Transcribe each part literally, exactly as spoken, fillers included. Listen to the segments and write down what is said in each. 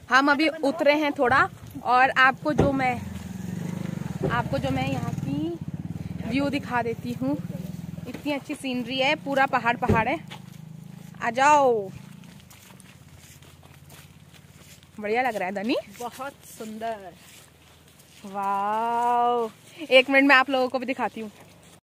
हम अभी उतरे हैं थोड़ा, और आपको जो मैं आपको जो मैं यहाँ की व्यू दिखा देती हूँ। इतनी अच्छी सीनरी है, पूरा पहाड़ पहाड़ है। आ जाओ, बढ़िया लग रहा है धनी, बहुत सुंदर। वाह, एक मिनट में आप लोगों को भी दिखाती हूँ।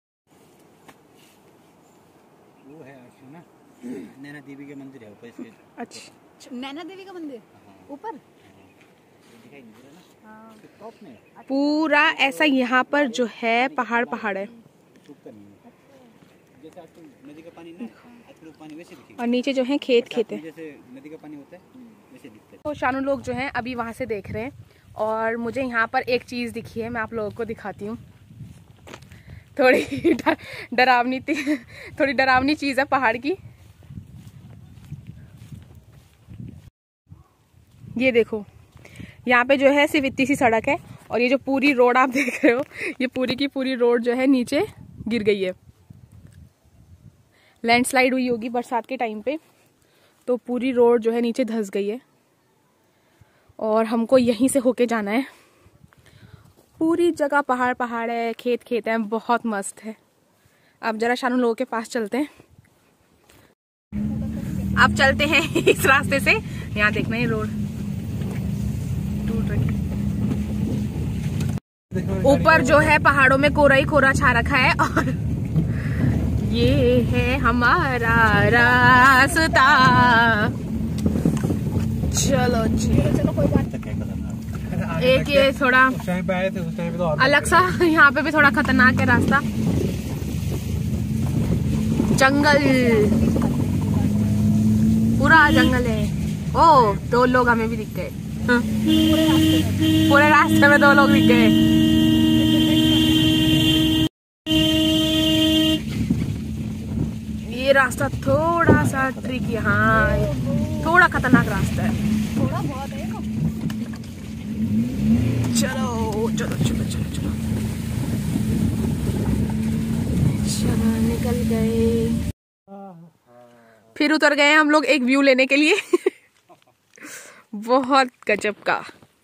वो है ना नैना देवी का मंदिर है ऊपर इसके। अच्छा, नैना देवी का मंदिर ऊपर दिखाई नहीं दे रहा ना, टॉप में पूरा ऐसा यहाँ पर जो है पहाड़ पहाड़ है, जैसे आजकल नदी का पानी ना, आजकल पानी वैसे दिखेगा, और नीचे जो है खेत खेत है, जैसे नदी का पानी होता है वैसे दिखता है। तो शानू लोग जो हैं अभी वहाँ से देख रहे हैं, और मुझे यहाँ पर एक चीज़ दिखी है, मैं आप लोगों को दिखाती हूँ। थोड़ी डरावनी थोड़ी डरावनी चीज़ है पहाड़ की। ये देखो, यहाँ पे जो है सिर्फ इतनी सी सड़क है, और ये जो पूरी रोड आप देख रहे हो, ये पूरी की पूरी रोड जो है नीचे गिर गई है। लैंडस्लाइड हुई होगी बरसात के टाइम पे, तो पूरी रोड जो है नीचे धंस गई है, और हमको यहीं से होके जाना है। पूरी जगह पहाड़ पहाड़ है, खेत खेत है, बहुत मस्त है। अब जरा शानू लोगों के पास चलते हैं। अब चलते हैं इस रास्ते से। यहाँ देखना है रोड टूट रही, ऊपर जो है पहाड़ों में कोरा ही कोरा छा रखा है, और ये है हमारा रास्ता। चलो चलो चलो, कोई बात नहीं। एक ये थोड़ा अलग सा, यहाँ पे भी थोड़ा खतरनाक है रास्ता, जंगल, पूरा जंगल है। ओ, दो लोग हमें भी दिख गए, पूरे रास्ते में दो लोग दिख गए। ये रास्ता थोड़ा सा ट्रिकी, हाँ थोड़ा खतरनाक रास्ता है, थोड़ा बहुत है। चलो चलो चलो चलो चलो चलो, निकल गए। फिर उतर गए हम लोग एक व्यू लेने के लिए। बहुत गजब का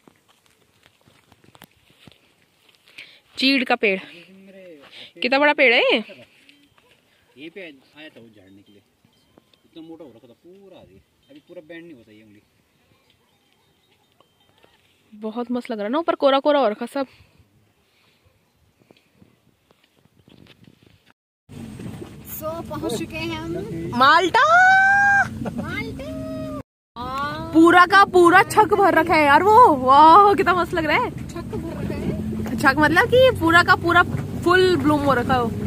चीड़ का पेड़, कितना बड़ा पेड़ है ये। ये पे आया था वो झाड़ने के लिए, इतना मोटा हो रखा था पूरा, अभी पूरा बैंड नहीं होता ये उंगली। बहुत मस्त लग रहा है ना, ऊपर कोरा कोरा हो रखा सब। सो पहुंच चुके हैं हम माल्टा। माल्टा। पूरा का पूरा छक भर रखा है यार वो, वाह कितना मस्त लग रहा है। छक भर रखा है, छक मतलब कि पूरा का पूरा फुल ब्लूम हो रखा हो।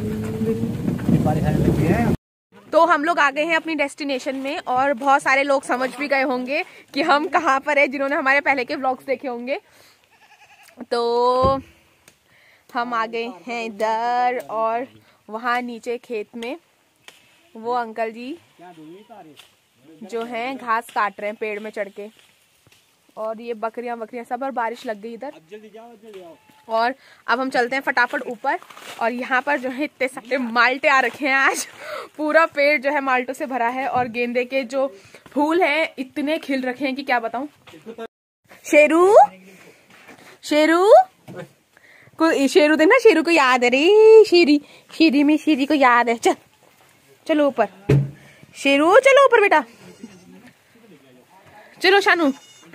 तो हम लोग आ गए हैं अपनी डेस्टिनेशन में, और बहुत सारे लोग समझ भी गए होंगे कि हम कहाँ पर है, जिन्होंने हमारे पहले के व्लॉग्स देखे होंगे। तो हम आ गए हैं इधर, और वहाँ नीचे खेत में वो अंकल जी जो हैं घास काट रहे हैं पेड़ में चढ़ के, और ये बकरियां बकरियां सब, और बारिश लग गई इधर। और अब हम चलते हैं फटाफट ऊपर, और यहाँ पर जो है इतने सारे माल्टे आ रखे हैं आज। पूरा पेड़ जो है माल्टों से भरा है, और गेंदे के जो फूल हैं इतने खिल रखे हैं कि क्या बताऊं। शेरू शेरू को शेरू देखना, शेरू को याद है रे, शेरी शेरी में शेरी को याद है। चल चलो ऊपर, शेरू चलो ऊपर बेटा, चलो शानू।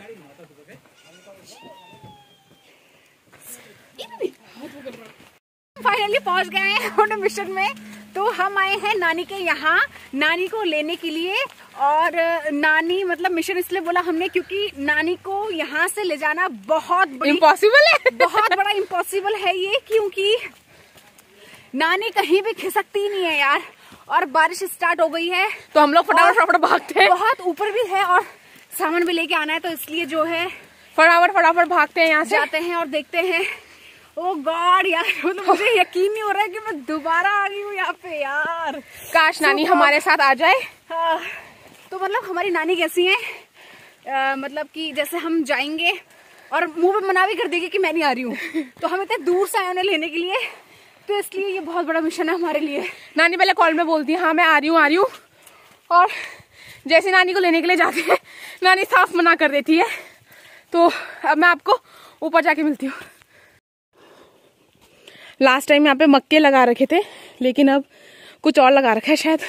फाइनली पहुंच गए हैं अपने मिशन में। तो हम आए हैं नानी के यहाँ, नानी को लेने के लिए। और नानी मतलब मिशन इसलिए बोला हमने क्योंकि नानी को यहाँ से ले जाना बहुत इम्पॉसिबल है, बहुत बड़ा इम्पॉसिबल है ये, क्योंकि नानी कहीं भी खिसकती ही नहीं है यार। और बारिश स्टार्ट हो गई है, तो हम लोग फटाफट फटाफट भागते हैं। बहुत ऊपर भी है और सामान भी लेके आना है, तो इसलिए जो है फटाफट फटाफट भागते हैं यहाँ से, जाते हैं और देखते हैं। ओ गॉड यार, मतलब मुझे यकीन नहीं हो रहा है कि मैं दोबारा आ गई हूँ यहाँ पे यार। काश नानी हमारे साथ आ जाए। हाँ, तो मतलब हमारी नानी कैसी है, आ, मतलब कि जैसे हम जाएंगे और मुंह पे मना भी कर देगी कि मैं नहीं आ रही हूँ, तो हम इतने दूर से आए उन्हें लेने के लिए, तो इसलिए ये बहुत बड़ा मिशन है हमारे लिए। नानी पहले कॉल में बोलती है हाँ मैं आ रही हूँ आ रही हूँ, और जैसे नानी को लेने के लिए जाते हैं नानी साफ मना कर देती है तो अब मैं आपको ऊपर जाके मिलती हूँ। लास्ट टाइम यहाँ पे मक्के लगा रखे थे, लेकिन अब कुछ और लगा रखा है शायद।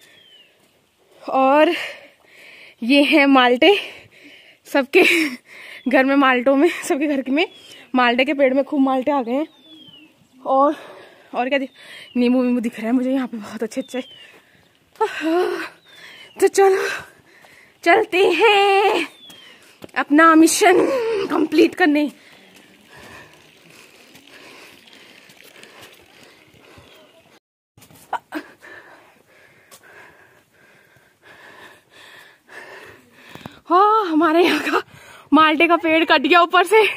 और ये है माल्टे, सबके घर में माल्टों में, सबके घर में माल्टे के पेड़ में खूब माल्टे आ गए हैं। और और क्या नींबू वींबू दिख रहा है मुझे यहाँ पे बहुत अच्छे अच्छे। तो चलो चलते हैं अपना मिशन कंप्लीट करने। हाँ, हमारे यहाँ का माल्टे का पेड़ कट गया ऊपर से,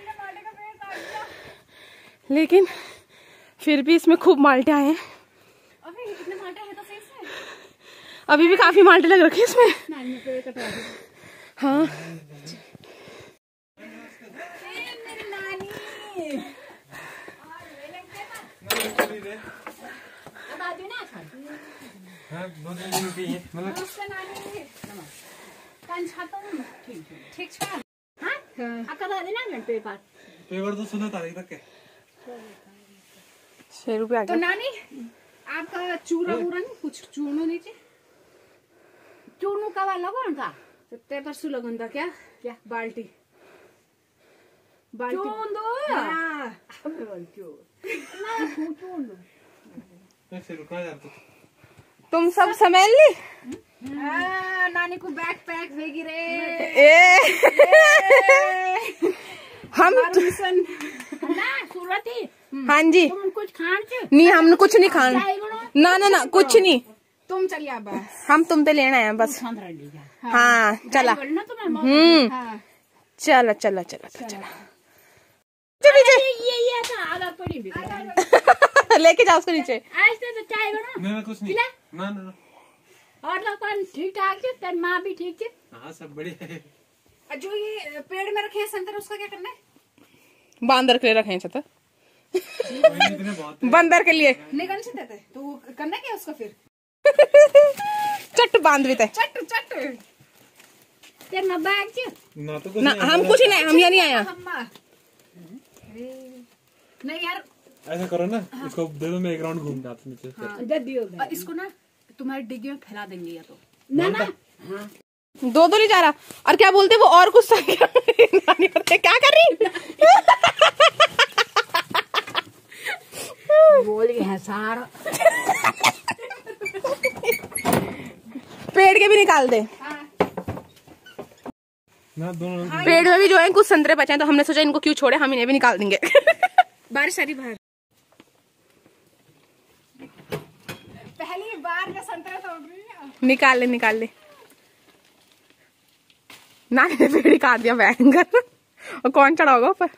लेकिन फिर भी इसमें खूब माल्टे आए हैं। अभी कितने माल्टे हैं तो सही से? अभी भी काफी माल्टे लग रखे हैं इसमें। हाँ पेपर तो सुना तारीख तक है। छह रुपये आ तो गया। नानी आपका चूरा वूरा नहीं कुछ चूर्णो नीचे चूर्णो का वाला कौन था पेपर सु लगन था क्या क्या बाल्टी बाल्टी चून दो ऐसे रुका यार तू। तुम सब समझ ली। नानी को बैग पैक भेगी रे ए हम मिशन ना सूरती हाँ जी तुम कुछ खान से नहीं, हम कुछ नहीं खाना। ना ना ना कुछ नहीं, तुम चलिए बस हम तुम तो लेना है बस। हाँ चला। हम्म हाँ चलो चलो चलो चलो ये ये था आधा पड़ी भी लेके जाओ उसको नीचे। आज तो चाय बनो मैं कुछ नहीं। ना ना ना। और लोग कौन ठीक ठाक है तेरी माँ भी ठीक है। हाँ सब बढ़िया है। जो ये पेड़ में रखे हैं संतरे उसका क्या करना है? बांदर के लिए रखे हैं छत, इतने बहुत बंदर के लिए निकल से देते तो वो करना क्या उसका फिर? चट बांध भी थे। चट चट तेरे माँ बैग च ना तो कुछ ना नहीं। हम कुछ नहीं, हम यहाँ नहीं आया। अम्मा नहीं यार ऐसा करो ना, इसको दे दो, मैं एक राउंड घूम जाता नीचे से। हाँ, दे दियो और इसको ना तुम्हारी डिग्गी में फैला देंगे या तो ना ना हाँ। दो दो नहीं जा रहा। और क्या बोलते वो और कुछ क्या कर रही बोल गए सार पेड़ के भी निकाल दे। ना दोनों पेड़ में भी जो है कुछ संतरे बचे हैं, तो हमने सोचा इनको क्यों छोड़े, हम इन्हें भी निकाल देंगे। बारिश आ रही बाहर। पहली बार का संतरा तोड़ रही है। निकाल ले निकाल ले। नानी ने पेड़ ही काट दिया भयंकर। और कौन चढ़ा होगा ऊपर?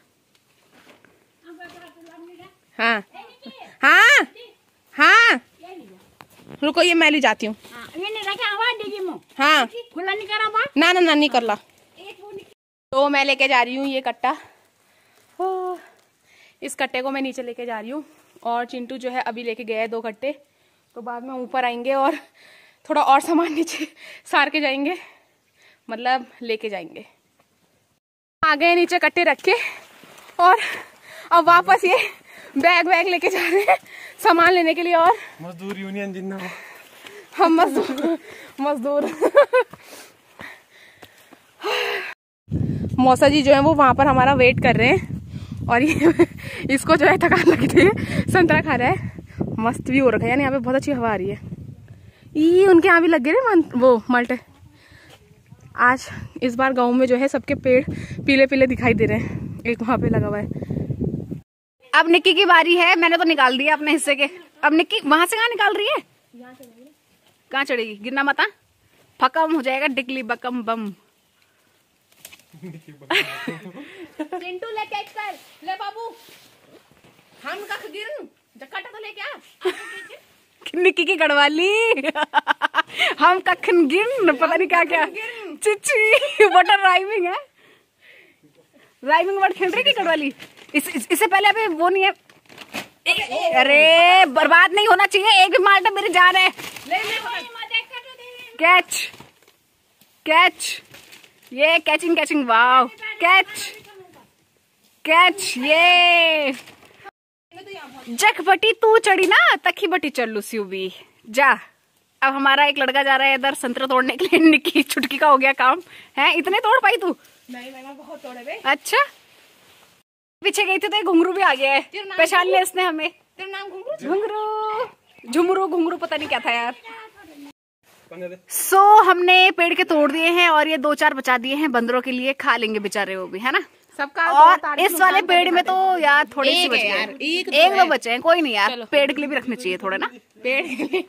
हाँ हाँ हाँ रुको, ये मैं ले जाती हूँ। हाँ खुला नहीं करा बा ना ना ना नहीं कर ला। तो मैं लेके जा रही हूँ ये कट्टा। ओह, इस कट्टे को मैं नीचे लेके जा रही हूँ, और चिंटू जो है अभी लेके गया है दो कट्टे, तो बाद में ऊपर आएंगे और थोड़ा और सामान नीचे सार के जाएंगे, मतलब लेके जाएंगे। आ गए नीचे कट्टे रख के, और अब वापस ये बैग वैग लेके जा रहे हैं सामान लेने के लिए। और मजदूर यूनियन जिन्ना हम मजदूर मजदूर मौसा जी जो है वो वहां पर हमारा वेट कर रहे हैं, और ये इसको जो है थकान लगी थी, संतरा खा रहा है। मस्त भी हो रखा है, यानी यहाँ पे बहुत अच्छी हवा आ रही है। ये उनके यहाँ भी लग गए वो माल्टे। आज इस बार गांव में जो है सबके पेड़ पीले पीले दिखाई दे रहे हैं। एक वहां पे लगा हुआ है। अब निक्की की बारी है, मैंने तो निकाल दिया अपने हिस्से के। अब निक्की वहां से कहाँ निकाल रही है? कहाँ चढ़ेगी? गिरना मत, फकम हो जाएगा डिकली बकम बम। चिंटू लेके कर ले बाबू, हम कख गिरन जकटा तो लेके आ। निक्की की गढ़वाली हम कखन गिरन पता नहीं क्या क्या चिची बटर राइमिंग है। राइमिंग वर्ड खेल रही की गढ़वाली। इस, इस, इससे पहले अभी वो नहीं है। ए, ए, अरे बर्बाद नहीं होना चाहिए, एक भी माल्टा मेरी जान है। कैच कैच ये catching catching wow. Catch catch. ये जख बटी तू चढ़ी ना तखी बटी चल लूसी भी जा। अब हमारा एक लड़का जा रहा है इधर संतरा तोड़ने के लिए। निक्की छुटकी का हो गया काम है। इतने तोड़ पाई तू? नहीं मैं बहुत तोड़े बे। अच्छा पीछे गई थी तो घुंघरू भी आ गया है, पहचान लिया इसने हमें। तेरा नाम घुंघरू? घुंघरू झुमरू घुंघरू पता नहीं क्या था यार। सो so, हमने पेड़ के तोड़ दिए हैं और ये दो चार बचा दिए हैं बंदरों के लिए, खा लेंगे बेचारे वो भी, है ना। सबका और इस वाले पेड़ में तो यार थोड़े से बचे यार, हैं, एक एक दो बचे हैं, कोई नहीं यार, पेड़ के लिए भी रखने चाहिए थोड़े ना। पेड़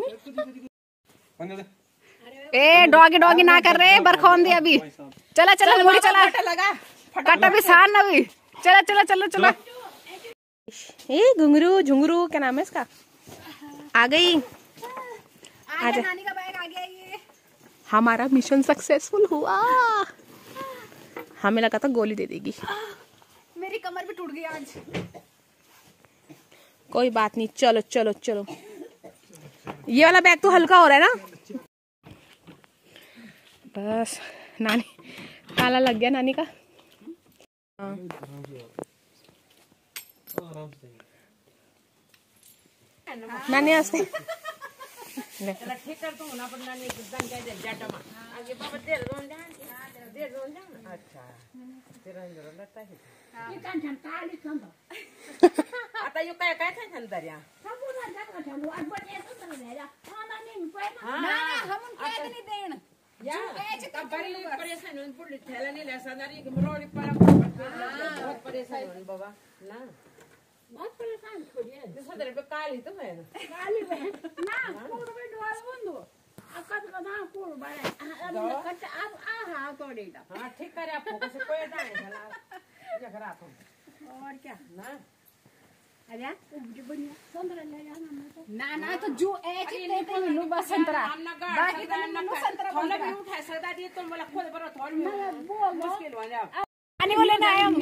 ए डॉगी डॉगी ना कर रहे, बरखौन दे अभी। चला चला मुड़ी चला, लगा काटा भी सान अभी। चला चला चलो चलो। ए घुंघरू झुंगरू क्या नाम है इसका? आ गई। आजा। नानी का बैग आ गया ये। हमारा मिशन सक्सेसफुल हुआ। हमें लगा था गोली दे देगी। मेरी कमर भी टूट गई आज। कोई बात नहीं, चलो चलो चलो। ये वाला बैग तो हल्का हो रहा है ना। बस नानी ताला लग गया नानी का। हाँ। नानी आस्ते आता यो काय काय थांब दर्या या बरी परेशान होऊन पुढे ठेला नेल्या सदारी मरोडी परा बहुत परेशान होऊन बाबा ना बहुत परेशान थोड़ी है दिस सदरे पे काली तो है ना काली है ना पूरा में डोल बंदो अकद का ना पूरा बड़े अब कट अब आ हा तोड़ेगा हां ठीक करे आपको कैसे कोई डाले चला क्या करा तुम और क्या ना अरे जो बढ़िया संतरा ले जाना ना ना तो जो एक लेते हैं लो बस संतरा बाकी तो नो संतरा थोड़ा भी उठा सकता दिए तो मला खुद बरो थोड़ी मुश्किल हो जाए नानी को लेना आए हम।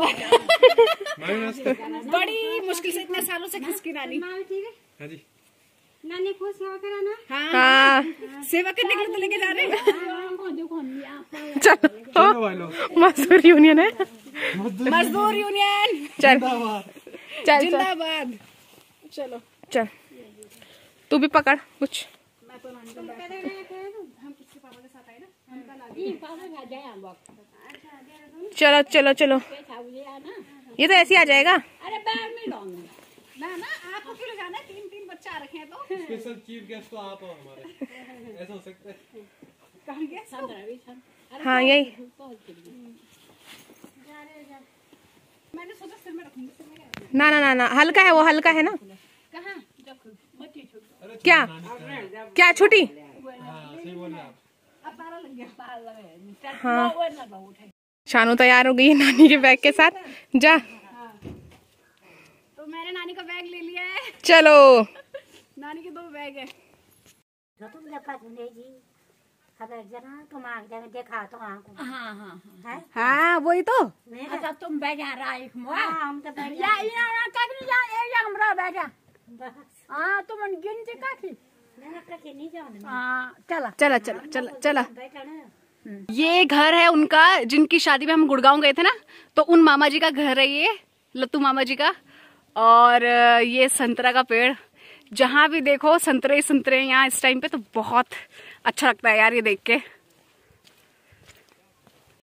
बड़ी मुश्किल से इतने सालों से खिसकी नानी। ठीक है हाँ जी नानी को सेवा कराना। हाँ, हाँ। सेवा करने के लिए तो लेके जा रहे हैं। चलो मजदूर यूनियन है। मजदूर यूनियन चल चल जिंदाबाद। चलो चल तू भी पकड़ कुछ। मैं तो नानी को हम किसके पापा के साथ आए ना, हम कल आ गए। चलो चलो चलो, ये तो ऐसे ही आ जाएगा। अरे बैग में डालूंगा ना ना आपको क्यों ले जाना है, तीन तीन बच्चा रखे हैं तो। स्पेशल चीफ गेस्ट तो आप हो हमारे, ऐसा हो सकता है। कहाँ गए? हाँ यही। मैंने सोचा सिर में रखूंगी, सिर में क्या रखूंगी? ना ना ना ना हल्का है वो, हल्का है ना। कहाँ? क्या क्या छोटी? हाँ सही बोल रहे आप। अब ताला लग गया। हाँ शानू तैयार हो गई है नानी के बैग के साथ। जा तो मैंने नानी का बैग ले लिया है। चलो नानी के दो बैग है। देखा तो हाँ हाँ हाँ हाँ वही तो। अच्छा तुम बैठा रहा एक हम तो या या काकी जा ए या हमरा बैठा हाँ तुम गिनती काकी नहीं जाने हाँ चला चला चला चला चला। ये घर है उनका जिनकी शादी में हम गुड़गांव गए थे ना, तो उन मामा जी का घर है ये, लत्तू मामा जी का। और ये संतरा का पेड़, जहाँ भी देखो संतरे संतरे यहाँ इस टाइम पे, तो बहुत अच्छा लगता है यार ये देख के।